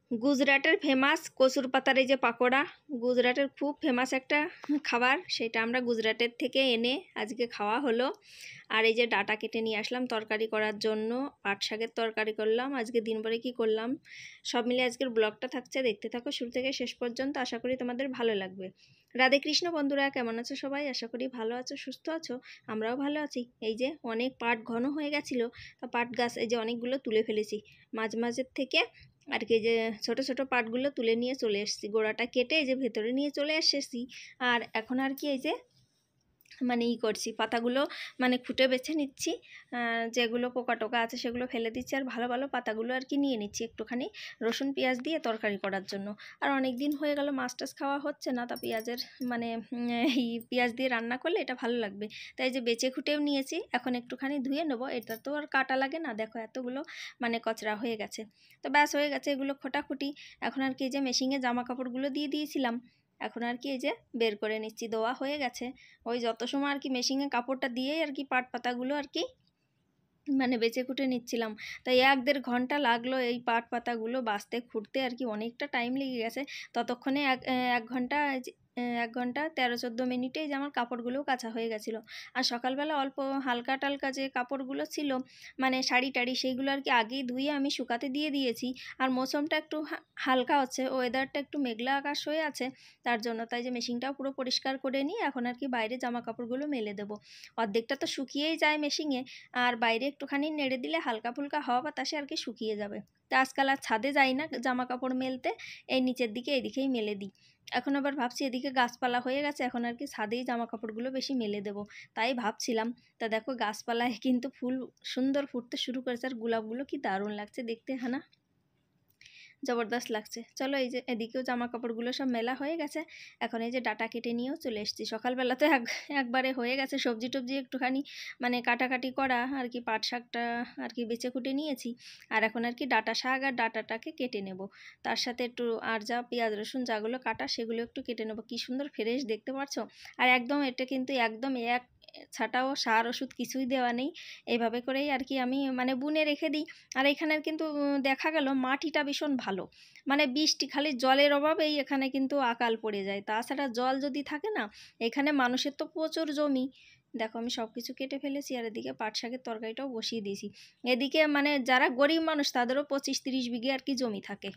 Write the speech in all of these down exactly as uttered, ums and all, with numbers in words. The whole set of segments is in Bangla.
গুজরাটের ফেমাস কচুর পাতার এই যে পাকোড়া, গুজরাটের খুব ফেমাস একটা খাবার, সেটা আমরা গুজরাটের থেকে এনে আজকে খাওয়া হলো। আর এই যে ডাটা কেটে নিয়ে আসলাম তরকারি করার জন্য, পাট শাকের তরকারি করলাম আজকে দিনভরে কি করলাম সব মিলে আজকের ব্লগটা থাকছে, দেখতে থাকো শুরু থেকে শেষ পর্যন্ত, আশা করি তোমাদের ভালো লাগবে। রাধে কৃষ্ণ বন্ধুরা, কেমন আছো সবাই? আশা করি ভালো আছো, সুস্থ আছো, আমরাও ভালো আছি। এই যে অনেক পাট ঘন হয়ে গেছিলো, তা পাট গাছ এই যে অনেকগুলো তুলে ফেলেছি মাঝ মাঝের থেকে আর কি, যে ছোট ছোট পাটগুলো তুলে নিয়ে চলে এসেছি, গোড়াটা কেটে এই যে ভেতরে নিয়ে চলে এসেছি। আর এখন আর কি এই যে মানে ই করছি, পাতাগুলো মানে খুঁটে বেছে নিচ্ছি, যেগুলো পোকা টোকা আছে সেগুলো ফেলে দিচ্ছি, আর ভালো ভালো পাতাগুলো আর কি নিয়ে নিচ্ছি একটুখানি রসুন পেঁয়াজ দিয়ে তরকারি করার জন্য। আর অনেক দিন হয়ে গেল মাছ টাছ খাওয়া হচ্ছে না, তা পেঁয়াজের মানে এই পেঁয়াজ দিয়ে রান্না করলে এটা ভালো লাগবে, তাই যে বেছে খুঁটেও নিয়েছি। এখন একটুখানি ধুয়ে নেবো, এটা তো আর কাটা লাগে না, দেখো এতগুলো মানে কচরা হয়ে গেছে। তো ব্যাস হয়ে গেছে এগুলো খোটাখুটি। এখন আর কি এই যে মেশিনে জামা কাপড়গুলো দিয়ে দিয়েছিলাম, এখন আর কি এই যে বের করে নিচ্ছি, ধোয়া হয়ে গেছে। ওই যত সময় আর কি মেশিনে কাপড়টা দিয়েই আর কি পাট পাতাগুলো আর কি মানে বেছে কুটে নিচ্ছিলাম। তাই এক দেড় ঘন্টা লাগলো এই পাট পাতাগুলো বাছতে খুঁড়তে আর কি, অনেকটা টাইম লেগে গেছে। ততক্ষণে এক এক ঘন্টা এক ঘন্টা তেরো চোদ্দো মিনিটেই যে আমার কাপড়গুলোও কাচা হয়ে গেছিলো। আর সকালবেলা অল্প হালকা টালকা যে কাপড়গুলো ছিল মানে শাড়ি টাড়ি, সেইগুলো আর কি আগেই ধুয়ে আমি শুকাতে দিয়ে দিয়েছি। আর মৌসুমটা একটু হালকা হচ্ছে, ওয়েদারটা একটু মেঘলা আকাশ হয়ে আছে তার জন্য, তাই যে মেশিনটাও পুরো পরিষ্কার করে নিয়ে এখন আর কি বাইরে জামা কাপড়গুলো মেলে দেবো। অর্ধেকটা তো শুকিয়েই যায় মেশিনে, আর বাইরে একটুখানি নেড়ে দিলে হালকা ফুলকা হাওয়া বাতাসে আর কি শুকিয়ে যাবে। তা আজকাল আর ছাদে যাই না জামা কাপড় মেলতে, এই নিচের দিকে এইদিকেই মেলে দিই। এখন আবার ভাবছি এদিকে গাছপালা হয়ে গেছে, এখন আর কি ছাদেই জামা কাপড়গুলো বেশি মেলে দেবো, তাই ভাবছিলাম। তা দেখো গাছপালায় কিন্তু ফুল সুন্দর ফুটতে শুরু করেছে, আর গোলাপগুলো কি দারুণ লাগছে দেখতে, হ্যাঁ না? জবরদস্ত লাগছে। চলো এই যে এদিকেও জামা কাপড়গুলো সব মেলা হয়ে গেছে, এখন এই যে ডাটা কেটে নিয়েও চলে এসেছি। সকালবেলা তো এক একবারে হয়ে গেছে সবজি টবজি একটুখানি মানে কাটাকাটি করা আর কি, পাট শাকটা আর কি বেছে কুটে নিয়েছি। আর এখন আর কি ডাটা শাক আর ডাটাটাকে কেটে নেব, তার সাথে একটু আর যা পেঁয়াজ রসুন যাগুলো কাটা সেগুলো একটু কেটে নেব। কি সুন্দর ফ্রেশ দেখতে পাচ্ছ, আর একদম এটা কিন্তু একদম এক ছাটাও সার ওষুধ কিছুই দেওয়া নেই, এইভাবে করেই আর কি আমি মানে বুনে রেখে দিই। আর এখানের কিন্তু দেখা গেল মাটিটা ভীষণ ভালো, মানে বৃষ্টি খালি জলের অভাবেই এখানে কিন্তু আকাল পড়ে যায়, তাছাড়া জল যদি থাকে না, এখানে মানুষের তো প্রচুর জমি। দেখো আমি সব কিছু কেটে ফেলেছি, আর এদিকে পাট শাকের তরকারিটাও বসিয়ে দিয়েছি। এদিকে মানে যারা গরিব মানুষ তাদেরও পঁচিশ তিরিশ বিঘে আর কি জমি থাকে,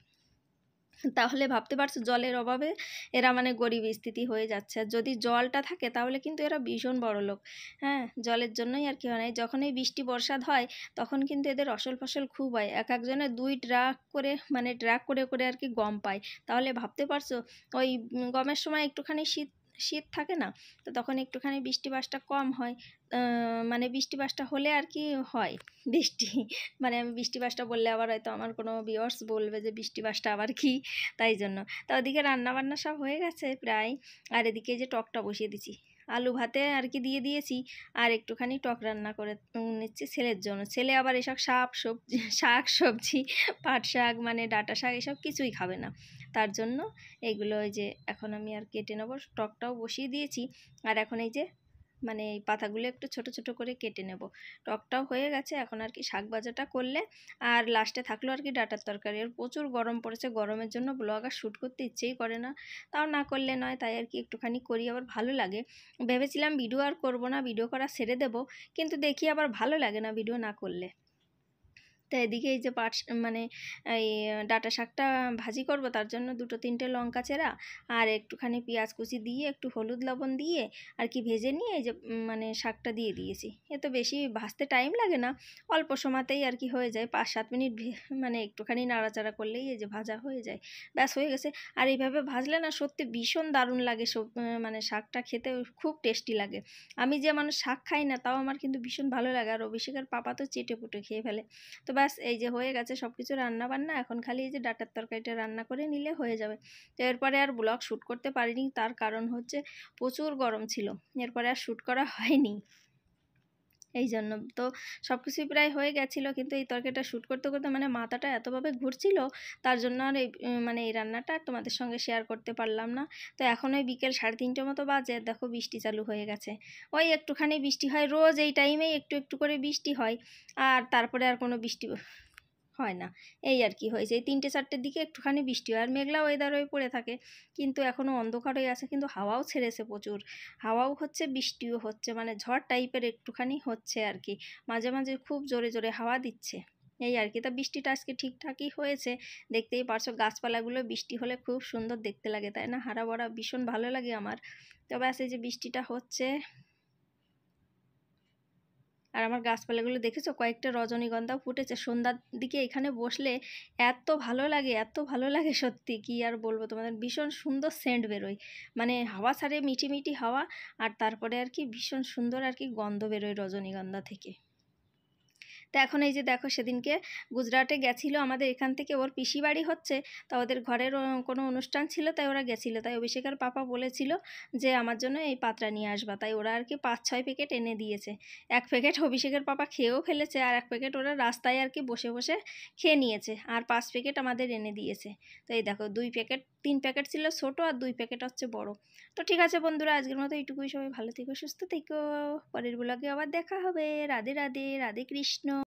তাহলে ভাবতে পারছো জলের অভাবে এরা মানে গরিব স্থিতি হয়ে যাচ্ছে। আর যদি জলটা থাকে তাহলে কিন্তু এরা ভীষণ বড় লোক। হ্যাঁ, জলের জন্যই আর কি হয় না, যখন এই বৃষ্টি বর্ষাদ হয় তখন কিন্তু এদের অসল ফসল খুব হয়, এক একজনের দুই ট্রাক করে মানে ট্রাক করে করে আর কি গম পায়। তাহলে ভাবতে পারছো ওই গমের সময় একটুখানি শীত শীত থাকে না, তো তখন একটুখানি বৃষ্টি বাসটা কম হয়, মানে বৃষ্টি বাসটা হলে আর কি হয় বৃষ্টি, মানে আমি বৃষ্টি বাসটা বললে আবার হয়তো আমার কোনো ভিউয়ার্স বলবে যে বৃষ্টি বাসটা আবার কি, তাই জন্য। তো ওদিকে রান্নাবান্না সব হয়ে গেছে প্রায়, আর এদিকে যে টকটা বসিয়ে দিচ্ছি, আলু ভাতে আর কি দিয়ে দিয়েছি, আর একটুখানি টক রান্না করে নিচ্ছি ছেলের জন্য। ছেলে আবার এসব শাক সবজি শাক সবজি পাট শাক মানে ডাঁটা শাক এসব কিছুই খাবে না, তার জন্য এইগুলো ওই যে এখন আমি আর কেটে নেবো, টকটাও বসিয়ে দিয়েছি। আর এখন এই যে মানে এই পাতাগুলো একটু ছোট ছোট করে কেটে নেব। টকটাও হয়ে গেছে, এখন আর কি শাক ভাজাটা করলে আর লাস্টে থাকলো আর কি ডাঁটার তরকারি। আর প্রচুর গরম পড়েছে, গরমের জন্য ব্লগ আর শ্যুট করতে ইচ্ছেই করে না, তাও না করলে নয়, তাই আর কি একটুখানি করি, আবার ভালো লাগে। ভেবেছিলাম ভিডিও আর করব না, ভিডিও করা ছেড়ে দেব, কিন্তু দেখি আবার ভালো লাগে না ভিডিও না করলে। তো এদিকে এই যে পাট মানে এই ডাঁটা শাকটা ভাজি করব, তার জন্য দুটো তিনটে লঙ্কা চেরা আর একটুখানি পেঁয়াজ কুচি দিয়ে একটু হলুদ লবণ দিয়ে আর কি ভেজে নিয়ে এই যে মানে শাকটা দিয়ে দিয়েছি। এ তো বেশি ভাজতে টাইম লাগে না, অল্প সময়তেই আর কি হয়ে যায়, পাঁচ সাত মিনিট মানে একটুখানি নাড়াচাড়া করলেই এই যে ভাজা হয়ে যায়, ব্যাস হয়ে গেছে। আর এইভাবে ভাজলে না সত্যি ভীষণ দারুণ লাগে, সব মানে শাকটা খেতে খুব টেস্টি লাগে। আমি যে মানুষ শাক খাই না, তাও আমার কিন্তু ভীষণ ভালো লাগে, আর অভিষেকের পাপা তো চেটে পুটে খেয়ে ফেলে। তো ব্যাস এই যে হয়ে গেছে সব কিছু রান্না বান্না, এখন খালি এই যে ডাঁটার তরকারিটা রান্না করে নিলে হয়ে যাবে। তো এরপরে আর ব্লগ শ্যুট করতে পারিনি, তার কারণ হচ্ছে প্রচুর গরম ছিল, এরপরে আর শ্যুট করা হয়নি, এই জন্য। তো সব কিছুই প্রায় হয়ে গেছিলো, কিন্তু এই তরকারিটা শ্যুট করতে করতে মানে মাথাটা এতভাবে ঘুরছিল, তার জন্য আর এই মানে এই রান্নাটা তোমাদের সঙ্গে শেয়ার করতে পারলাম না। তো এখন ওই বিকেল সাড়ে তিনটে মতো বাজে, দেখো বৃষ্টি চালু হয়ে গেছে। ওই একটুখানি বৃষ্টি হয় রোজ এই টাইমেই, একটু একটু করে বৃষ্টি হয়, আর তারপরে আর কোনো বৃষ্টি হয় না। এই আর কি হয়েছে, এই তিনটে চারটের দিকে একটুখানি বৃষ্টি হয়, আর মেঘলা ওয়েদার হয়ে পড়ে থাকে, কিন্তু এখনও অন্ধকার হয়ে আছে, কিন্তু হাওয়াও ছেড়েছে প্রচুর, হাওয়াও হচ্ছে বৃষ্টিও হচ্ছে, মানে ঝড় টাইপের একটুখানি হচ্ছে আর কি, মাঝে মাঝে খুব জোরে জোরে হাওয়া দিচ্ছে। এই আর কি, তা বৃষ্টিটা আজকে ঠিকঠাকই হয়েছে, দেখতেই পারছো গাছপালাগুলো বৃষ্টি হলে খুব সুন্দর দেখতে লাগে, তাই না? হারা ভরা ভীষণ ভালো লাগে আমার। তবে আছে যে বৃষ্টিটা হচ্ছে, আর আমার গাছপালাগুলো দেখেছো, কয়েকটা রজনীগন্ধাও ফুটেছে, সন্ধ্যার দিকে এখানে বসলে এত ভালো লাগে, এত ভালো লাগে, সত্যি কি আর বলবো তোমাদের, ভীষণ সুন্দর সেন্ট বেরোয়, মানে হাওয়া ছাড়ে মিটি মিটি হাওয়া, আর তারপরে আর কি ভীষণ সুন্দর আর কি গন্ধ বেরোয় রজনীগন্ধা থেকে। তো এখন এই যে দেখো, সেদিনকে গুজরাটে গেছিলো আমাদের এখান থেকে, ওর পিসি বাড়ি হচ্ছে, তা ওদের ঘরের কোনো অনুষ্ঠান ছিল, তাই ওরা গেছিলো, তাই অভিষেকের পাপা বলেছিল যে আমার জন্য এই পাত্রা নিয়ে আসবা, তাই ওরা আর কি পাঁচ ছয় প্যাকেট এনে দিয়েছে। এক প্যাকেট অভিষেকের পাপা খেয়েও ফেলেছে, আর এক প্যাকেট ওরা রাস্তায় আর কি বসে বসে খেয়ে নিয়েছে, আর পাঁচ প্যাকেট আমাদের এনে দিয়েছে। তো এই দেখো, দুই প্যাকেট তিন প্যাকেট ছিল ছোটো, আর দুই প্যাকেট হচ্ছে বড়। তো ঠিক আছে বন্ধুরা, আজকের মতো এইটুকুই, সবাই ভালো থেকো, সুস্থ থেকো, পরের ব্লগে আবার দেখা হবে। রাধে রাধে, রাধে কৃষ্ণ।